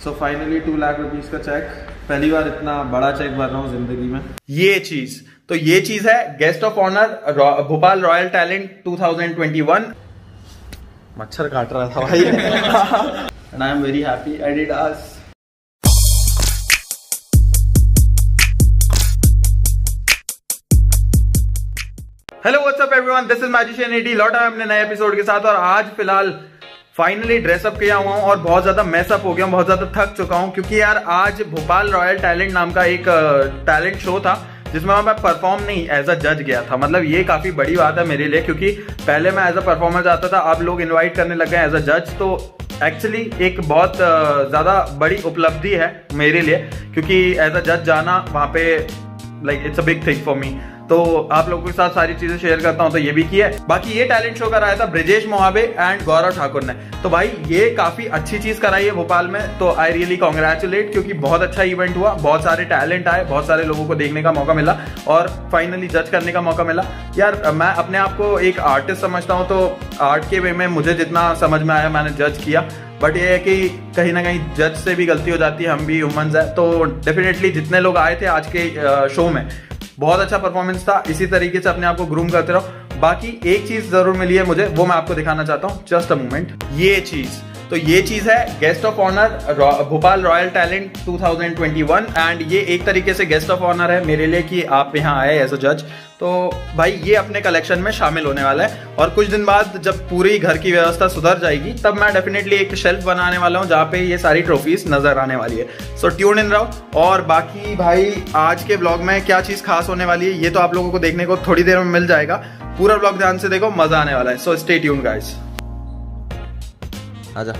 सो finally 2 lakh rupees का cheque, पहली बार इतना बड़ा चेक भर रहा हूँ जिंदगी में। ये चीज है guest of honour Bhopal royal talent 2021। मच्छर काट रहा था भाई and I am very happy. Adidas. Hello what's up everyone, this is magician Eddie. लौटा है अपने नए एपिसोड के साथ और आज फिलहाल फाइनली ड्रेसअप किया हुआ हूँ और बहुत ज्यादा मैसअप हो गया हूँ, बहुत ज्यादा थक चुका हूँ क्योंकि यार आज भोपाल रॉयल टैलेंट नाम का एक टैलेंट शो था जिसमें मैं परफॉर्म नहीं एज अ जज गया था। मतलब ये काफी बड़ी बात है मेरे लिए क्योंकि पहले मैं एज अ परफॉर्मर जाता था, अब लोग इन्वाइट करने लग गए एज अ जज। तो एक्चुअली एक बहुत ज्यादा बड़ी उपलब्धि है मेरे लिए क्योंकि एज अ जज जाना वहां पे like it's a big thing for me. तो आप लोगों के साथ सारी चीजें शेयर करता हूं, तो ये भी किया है। बाकी ये टैलेंट शो कराया था ब्रिजेश मोहाबे एंड गौरव ठाकुर ने। तो भाई ये काफी अच्छी चीज कराई है भोपाल में, तो आई रियली कॉन्ग्रेचुलेट क्योंकि बहुत अच्छा इवेंट हुआ, बहुत सारे टैलेंट आए, बहुत सारे लोगों को देखने का मौका मिला और फाइनली जज करने का मौका मिला। यार मैं अपने आप को एक आर्टिस्ट समझता हूँ, तो आर्ट के वे में मुझे जितना समझ में आया मैंने जज किया। बट ये है कि कहीं ना कहीं जज से भी गलती हो जाती है, हम भी ह्यूमंस है। तो डेफिनेटली जितने लोग आए थे आज के शो में बहुत अच्छा परफॉर्मेंस था। इसी तरीके से अपने आप को ग्रूम करते रहो। बाकी एक चीज जरूर मिली है मुझे, वो मैं आपको दिखाना चाहता हूँ। Just a moment. ये चीज है guest of honour Bhopal royal talent 2021 and ये एक तरीके से गेस्ट ऑफ ऑनर है मेरे लिए कि आप यहाँ आए एज अ जज। तो भाई ये अपने कलेक्शन में शामिल होने वाला है और कुछ दिन बाद जब पूरी घर की व्यवस्था सुधर जाएगी तब मैं डेफिनेटली एक शेल्फ बनाने वाला हूँ जहाँ पे ये सारी ट्रॉफीज नजर आने वाली है। सो ट्यून इन रहो। और बाकी भाई आज के ब्लॉग में क्या चीज खास होने वाली है ये तो आप लोगों को देखने को थोड़ी देर में मिल जाएगा। पूरा ब्लॉग ध्यान से देखो, मजा आने वाला है। So stay tune guys. आजा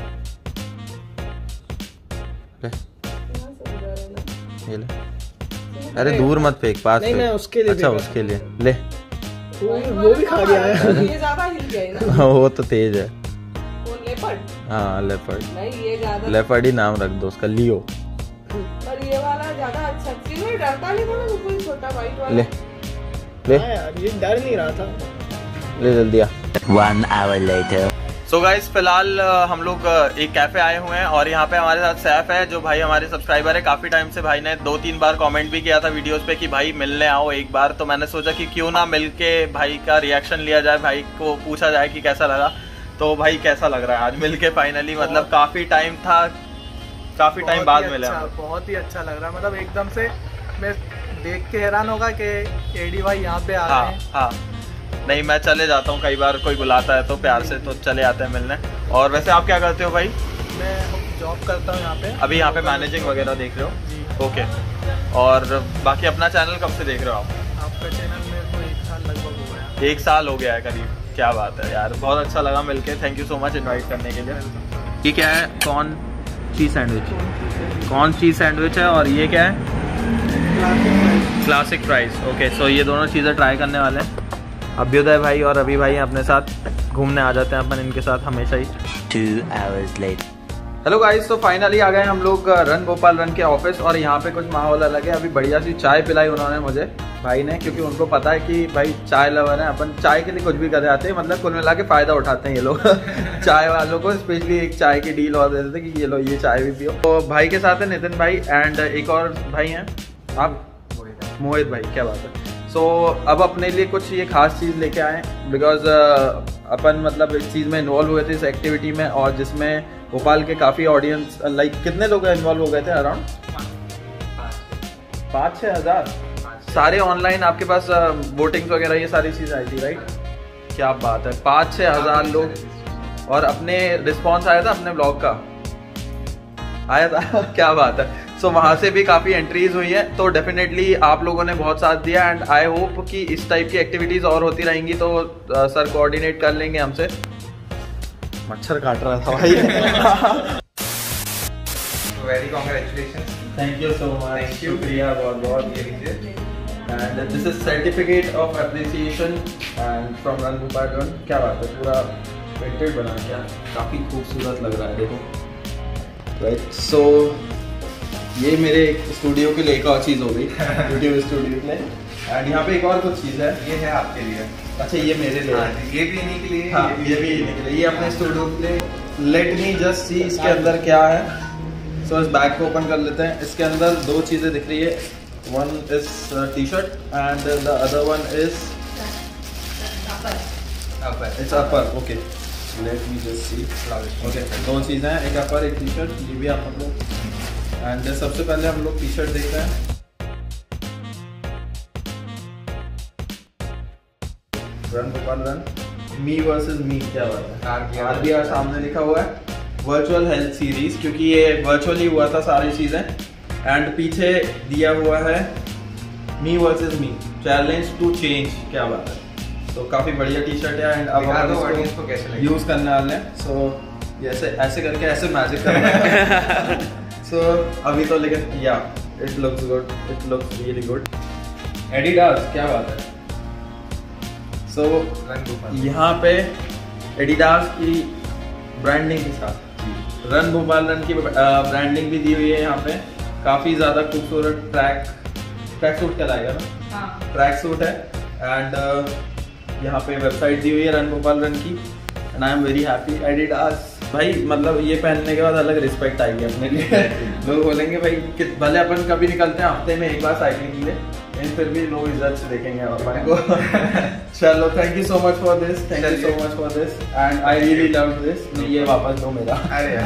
ये ले। अरे दूर मत फेंक, पास नहीं, मैं उसके लिए। अच्छा उसके लिए ले। वो भी खा गया है। ये ज्यादा हिल गया है ना। वो तो तेज है। वो लेपर्ड। हाँ लेपर्ड। नहीं ये ज्यादा लेपर्ड ही नाम रख दो उसका, लियो। पर ये वाला ज्यादा अच्छा चीज है। डरता नहीं था ना कोई छोटा वाइट वाला। ले यार ये डर नहीं रहा था। ले जल्दी आ। 1 hour later. सो गाइस फिलहाल हम लोग एक कैफे आए हुए हैं और यहाँ पे हमारे साथ सैफ है जो भाई हमारे सब्सक्राइबर है। काफी टाइम से भाई ने 2-3 बार कमेंट भी किया था वीडियोस पे कि भाई मिलने आओ एक बार। तो मैंने सोचा कि क्यों ना मिलके भाई का रिएक्शन लिया जाए, भाई को पूछा जाए कि कैसा लगा। तो भाई कैसा लग रहा है आज मिलके फाइनली? मतलब काफी टाइम था, काफी टाइम बाद मिले। बहुत ही अच्छा लग रहा है। मतलब एकदम से मैं देख के हैरान होगा कि एडी भाई यहाँ पे आ रहे हैं। हाँ नहीं मैं चले जाता हूँ कई बार, कोई बुलाता है तो प्यार से तो चले आते हैं मिलने। और वैसे आप क्या करते हो भाई? मैं जॉब करता हूँ यहाँ पे। अभी यहाँ पे मैनेजिंग वगैरह देख रहे हो? ओके। और बाकी अपना चैनल कब से देख रहे हो आप? आपका चैनल मेरे को 1 साल लगभग हो गया। 1 साल हो गया है करीब। क्या बात है यार, बहुत अच्छा लगा मिलके। Thank you so much invite करने के लिए। ये क्या है? कौन चीज सैंडविच है और ये क्या है? Classic fries. ओके सो ये दोनों चीज़ें ट्राई करने वाले हैं। अभ्युदय भाई और अभी भाई अपने साथ घूमने आ जाते हैं अपन इनके साथ हमेशा ही। 2 hours later. हेलो गाइस, तो फाइनली आ गए हम लोग रन भोपाल रन के ऑफिस और यहाँ पे कुछ माहौल अलग है। अभी बढ़िया सी चाय पिलाई उन्होंने मुझे, भाई ने, क्योंकि उनको पता है कि भाई चाय लवर है अपन, चाय के लिए कुछ भी कर जाते हैं। मतलब कुल मिला के फायदा उठाते हैं ये लोग चाय वालों को स्पेशली एक चाय की डील और देते थे कि ये लो ये चाय भी पियो। तो भाई के साथ है नितिन भाई एंड एक और भाई हैं आप, मोहित भाई। क्या बात है। सो अब अपने लिए कुछ ये खास चीज़ लेके आए बिकॉज अपन मतलब इस चीज़ में इन्वॉल्व हुए थे इस एक्टिविटी में और जिसमें भोपाल के काफ़ी ऑडियंस लाइक कितने लोग इन्वॉल्व हो गए थे? अराउंड 5-6 हज़ार। सारे ऑनलाइन आपके पास वोटिंग्स वगैरह ये सारी चीज़ आई थी राइट? क्या बात है। 5-6 हज़ार लोग और अपने रिस्पॉन्स आया था अपने ब्लॉग का आया था क्या बात है। सो वहाँ से भी काफ़ी एंट्रीज हुई है। तो डेफिनेटली आप लोगों ने बहुत साथ दिया एंड आई होप कि इस टाइप की एक्टिविटीज़ और होती रहेंगी। तो सर कोऑर्डिनेट कर लेंगे हमसे। मच्छर काट रहा था भाई very congratulations. Thank you so much. शुक्रिया बहुत बहुत। And this is certificate of appreciation and from run Bhopal run. क्या बात है, पूरा प्रिंटेड बना क्या, काफ़ी खूबसूरत लग रहा है देखो राइट। सो ये मेरे स्टूडियो के लिए एक और चीज़ हो गई यूट्यूब स्टूडियो के लिए। एंड यहाँ पे एक और कुछ चीज़ है, ये है आपके लिए। अच्छा ये मेरे लिए। ये भी इन्हीं के लिए। हाँ ये भी इन्हीं के लिए। ये अपने स्टूडियो के लिए। लेट मी जस्ट सी इसके अंदर क्या है। सो इस बैग को ओपन कर लेते हैं। इसके अंदर दो चीज़ें दिख रही है, one is T shirt and the other one is it's upper. Okay let me just see. Okay दो चीज़ें हैं, एक अपर एक टी शर्ट, ये भी आप लोग। एंड सबसे पहले हम लोग टी शर्ट देखते हैं। Run Bhopal run, me versus me, क्या बात है। RBR सामने लिखा हुआ है, वर्चुअल हेल्थ सीरीज, क्योंकि ये वर्चुअली हुआ था सारी चीजें। एंड पीछे दिया हुआ है me versus me, challenge to change, क्या बात है। तो काफी बढ़िया टी शर्ट है। एंड अब हम इसको यूज करने वाले हैं। सो ऐसे ऐसे करके ऐसे मैजिक करना है। सो अभी तो लेकिन yeah it looks good, it looks really good. Adidas, क्या बात है। सो यहाँ पे एडिडास की ब्रांडिंग के साथ रन भोपाल रन की ब्रांडिंग भी दी हुई है। यहाँ पे काफी ज्यादा खूबसूरत ट्रैक सूट कहलाएगा ना, ट्रैक सूट है। एंड यहाँ पे वेबसाइट दी हुई है रन भोपाल रन की। And I am very happy. Adidas भाई, मतलब ये पहनने के बाद अलग रिस्पेक्ट आएगी अपने लिए। लोग बोलेंगे भाई कि भले अपन कभी निकलते हैं हफ्ते में एक बार साइकिलिंग के लिए, लेकिन फिर भी लोग इज्जत से देखेंगे अपन को। चलो thank you so much for this, thank you so much for this and I really love this. ये वापस दो मेरा।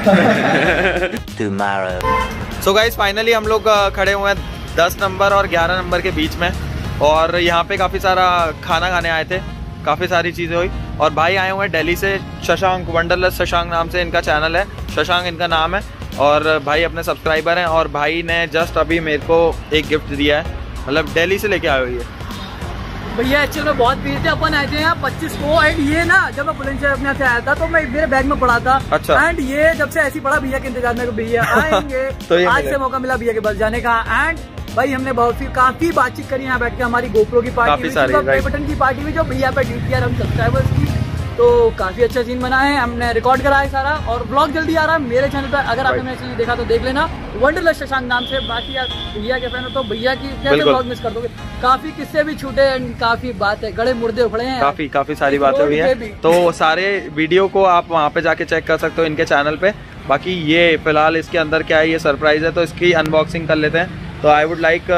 सो गाइस फाइनली हम लोग खड़े हुए हैं 10 नंबर और 11 नंबर के बीच में, और यहाँ पे काफ़ी सारा खाना खाने आए थे, काफ़ी सारी चीज़ें हुई। और भाई आए हुए हैं दिल्ली से, शशांक, वंडरलस्ट शशांक नाम से इनका चैनल है, शशांक इनका नाम है। और भाई अपने सब्सक्राइबर हैं, और भाई ने जस्ट अभी मेरे को एक गिफ्ट दिया है, मतलब दिल्ली से लेके आए हुई है। भैया एक्चुअल में बहुत भीड़ थे, अपन आए थे यहाँ 25 को। एंड ये ना जब मैं बुलंदशहर अपने से आया था तो मैं मेरे बैग में पड़ा था। अच्छा। एंड ये जब से ऐसी पड़ा भैया के इंतजार में, भैया आएंगे। तो आज से मौका मिला भैया के बस जाने का। एंड भाई हमने काफी बातचीत करी यहाँ बैठ के। हमारी गोप्रो की पार्टी, प्ले बटन की पार्टी भी जो भैया पे ड्यूटी है हम सब्सक्राइबर्स की, तो काफी अच्छा सीन बना है, हमने रिकॉर्ड करा है सारा। और ब्लॉग जल्दी आ रहा है मेरे चैनल पर, अगर आपने मेरा चैनल देखा तो देख लेना, वंडरलस्ट शशांक नाम से। बाकी यार भैया के फैन हो तो भैया की कैसे ब्लॉग मिस कर दोगे। काफी किस्से भी छूटे एंड काफी बात है, गड़े मुर्दे उखड़े हैं, काफी सारी बातें हुई है। तो सारे वीडियो को आप वहाँ पे जाके चेक कर सकते हो इनके चैनल पे। बाकी ये फिलहाल इसके अंदर क्या है, ये सरप्राइज है, तो इसकी अनबॉक्सिंग कर लेते हैं। तो आई वुड लाइक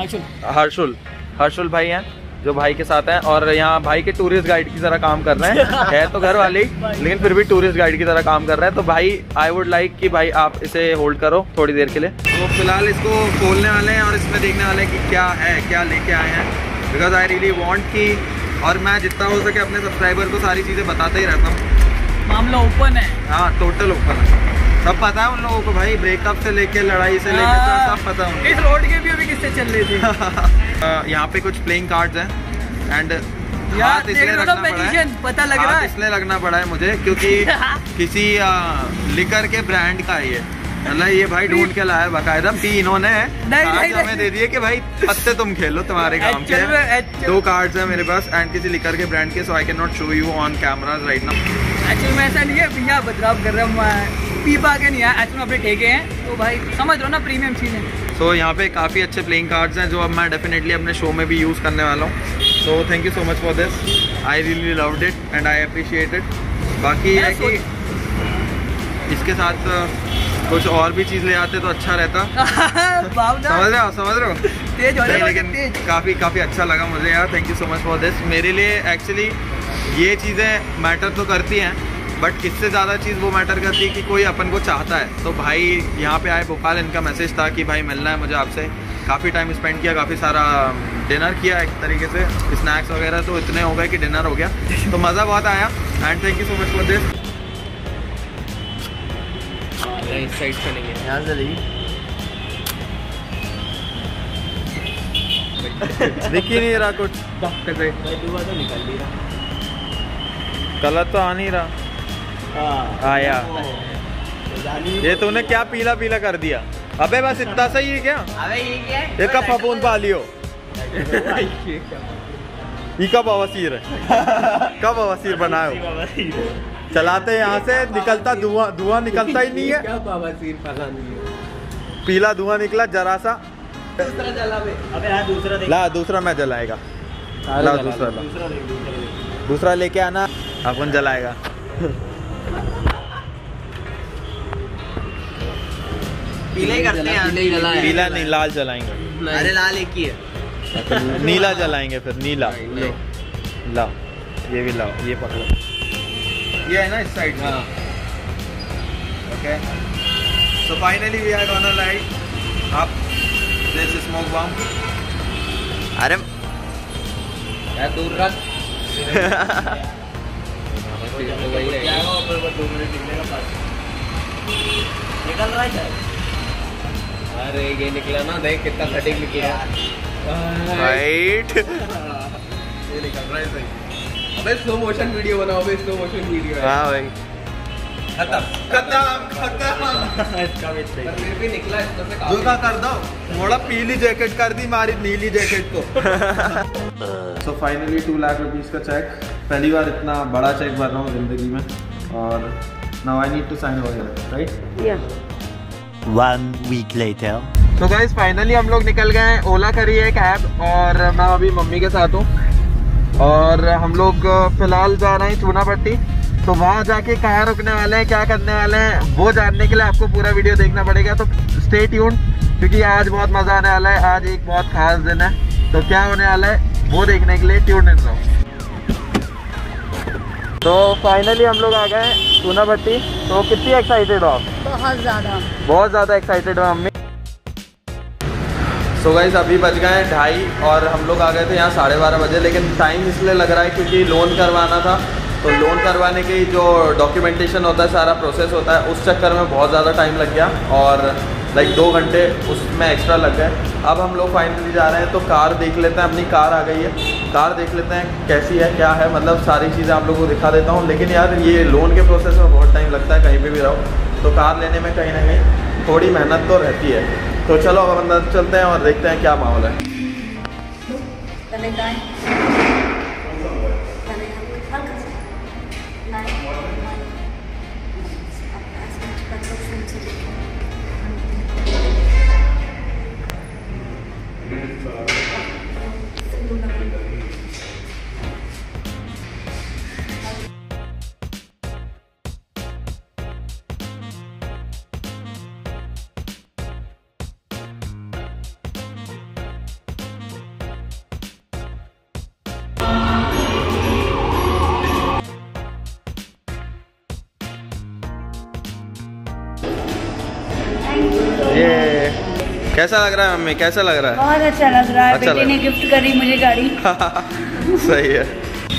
हर्षुल भाई हैं जो भाई के साथ हैं, और यहाँ भाई के टूरिस्ट गाइड की तरह काम कर रहे हैं। है तो घर वाले ही, लेकिन फिर भी टूरिस्ट गाइड की तरह काम कर रहे हैं। तो भाई आई वुड लाइक कि भाई आप इसे होल्ड करो थोड़ी देर के लिए। तो फिलहाल इसको खोलने वाले हैं और इसमें देखने वाले हैं कि क्या है, क्या लेके आए हैं, बिकॉज आई रियली वॉन्ट कि, और मैं जितना हो सके अपने सब्सक्राइबर को सारी चीज़ें बताता ही रहता हूँ। मामला ओपन है। हाँ टोटल ओपन है, सब पता है उन लोगों को भाई, ब्रेकअप से लेके लड़ाई से लेके सब पता है। इस रोड के भी अभी किससे चल रहे थे। यहाँ पे कुछ प्लेइंग कार्ड्स हैं। एंड हाथ इसलिए रखना पड़ा है, पता लग रहा है, इसलिए लगना पड़ा है मुझे क्योंकि किसी लिकर के ब्रांड का है ये, मतलब ये भाई ढूंढ के लाया बाकायदा। पी इन्होंने हमें दे दिए कि भाई पत्ते तुम खेलो, तुम्हारे काम के। 2 कार्ड्स हैं मेरे पास एंड किसी लिकर के ब्रांड के, so I can not show you on cameras right now. Actually में ऐसा नहीं है भैया बदलाव कर रहा हूँ, पीपा के नहीं है, एक्चुअली अपने ठेके हैं, तो भाई समझ लो ना प्रीमियम चीज़ें। सो यहाँ पे काफ़ी अच्छे प्लेइंग कार्ड्स हैं जो अब मैं डेफिनेटली अपने शो में भी यूज़ करने वाला हूँ। So thank you so much for this, I really loved it and I appreciate it. बाकी है कि इसके साथ कुछ और भी चीज़ ले आते तो अच्छा रहता। समझ रहे हो तेज हो रहा है, लेकिन काफ़ी अच्छा लगा मुझे यार। Thank you so much for this. मेरे लिए एक्चुअली ये चीज़ें मैटर तो करती हैं, बट इससे ज़्यादा चीज़ वो मैटर करती है कि कोई अपन को चाहता है। तो भाई यहाँ पे आए भोपाल, इनका मैसेज था कि भाई मिलना है मुझे आपसे। काफ़ी टाइम स्पेंड किया, काफ़ी सारा डिनर किया एक तरीके से, स्नैक्स वगैरह तो इतने हो गए कि डिनर हो गया। तो मज़ा बहुत आया and thank you so much for this. इस साइड चलेंगे, यहाँ से दिख ही नहीं रहा कुछ, कलर तो आ नहीं रहा। आया ये तूने क्या पीला पीला कर दिया? अबे बस इतना सही है क्या? अबे ये क्या है? ये कब फपून पा लियो? ये कब बवासीर है? कब बवासीर बनाए? चलाते यहाँ से निकलता धुआं निकलता ही नहीं है। क्या बवासीर पता नहीं है। पीला धुआं निकला जरा सा। दूसरा जला। अबे हाँ दूसरा देख। ला दूसरा मैं जलाएगा। ला दूसरा लेके आना, अपन जलाएगा। पीला ही करते हैं, पीला नहीं लाल जलाएंगे। अरे लाल एक ही है, नीला जलाएंगे फिर, नीला। लाओ ये भी लाओ, ये पकड़ो, ये है ना इस साइड में। Okay so finally we are gonna light up this smoke bomb. अरे यार दूर रख। निकल रहा है, अरे ये निकला ना, देख कितना सटीक निकला। राइट ये निकल रहा है सही। अबे स्लो मोशन वीडियो बनाओ, अबे स्लो मोशन वीडियो। हाँ भाई खत्म इसका भी सही। फिर भी निकला इसमें से काफी। जुदा कर दो, थोड़ा पीली जैकेट कर दी मारी नीली जैकेट को। सो फाइनली 2 लाख रुपीस का चेक, पहली बार इतना बड़ा चेक भर रहा हूँ जिंदगी में। और now I need to sign over here, right? 1 week later. तो गाइस फाइनली हम लोग निकल गए हैं। ओला करी है एक ऐप, और मैं अभी मम्मी के साथ हूँ, और हम लोग फिलहाल जा रहे हैं चूना पट्टी। तो वहाँ जाके कहाँ रुकने वाले हैं, क्या करने वाले हैं, वो जानने के लिए आपको पूरा वीडियो देखना पड़ेगा। तो स्टे ट्यून, क्योंकि आज बहुत मजा आने वाला है। आज एक बहुत खास दिन है, तो क्या होने वाला है वो देखने के लिए ट्यून इन रहो। तो फाइनली हम लोग आ गए चूना भट्टी। तो कितनी एक्साइटेड हो आप? बहुत ज़्यादा एक्साइटेड हो मम्मी। सो गाइस अभी बज गए 2:30 और हम लोग आ गए थे यहाँ 12:30 बजे। लेकिन टाइम इसलिए लग रहा है क्योंकि लोन करवाना था। तो लोन करवाने की जो डॉक्यूमेंटेशन होता है, सारा प्रोसेस होता है, उस चक्कर में बहुत ज़्यादा टाइम लग गया और लाइक 2 घंटे उसमें एक्स्ट्रा लग गए। अब हम लोग फाइनली जा रहे हैं, तो कार देख लेते हैं। अपनी कार आ गई है, कार देख लेते हैं कैसी है, क्या है, मतलब सारी चीज़ें आप लोगों को दिखा देता हूँ। लेकिन यार ये लोन के प्रोसेस में बहुत टाइम लगता है, कहीं पे भी रहो तो कार लेने में कहीं ना कहीं थोड़ी मेहनत तो रहती है। तो चलो अब अंदर चलते हैं और देखते हैं क्या माहौल है। ये कैसा लग रहा है मम्मी, कैसा लग रहा है? बहुत अच्छा लग रहा है। अच्छा बेटे ने गिफ्ट करी मुझे गाड़ी। सही है।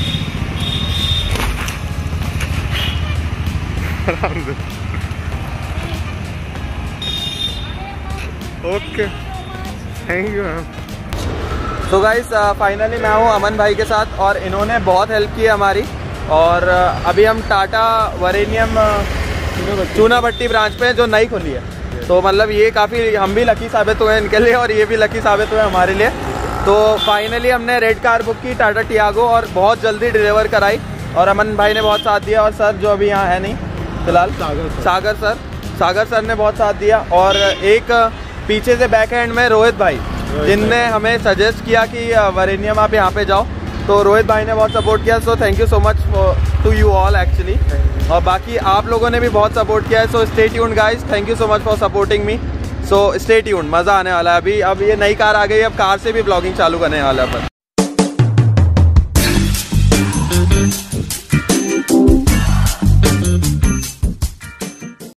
Okay thank you ma'am. तो गाइस फाइनली मैं हूँ अमन भाई के साथ और इन्होंने बहुत हेल्प की है हमारी। और अभी हम टाटा वरेनियम चूना भट्टी ब्रांच पे जो नई खुली है, तो मतलब ये काफ़ी हम भी लकी साबित हुए इनके लिए और ये भी लकी साबित हुए हमारे लिए। तो फाइनली हमने रेड कार बुक की टाटा टियागो और बहुत जल्दी डिलीवर कराई और अमन भाई ने बहुत साथ दिया। और सर जो अभी यहाँ है नहीं फिलहाल, सागर सर ने बहुत साथ दिया। और एक पीछे से बैक एंड में रोहित भाई, जिनने हमें सजेस्ट किया कि वरेनियम आप यहाँ पे जाओ, तो रोहित भाई ने बहुत सपोर्ट किया। So thank you so much to you all actually. और बाकी आप लोगों ने भी बहुत सपोर्ट किया है। So stay tuned guys, thank you so much for supporting me. So stay tuned, मज़ा आने वाला है। अब ये नई कार आ गई है, अब कार से भी ब्लॉगिंग चालू करने वाला है अपन।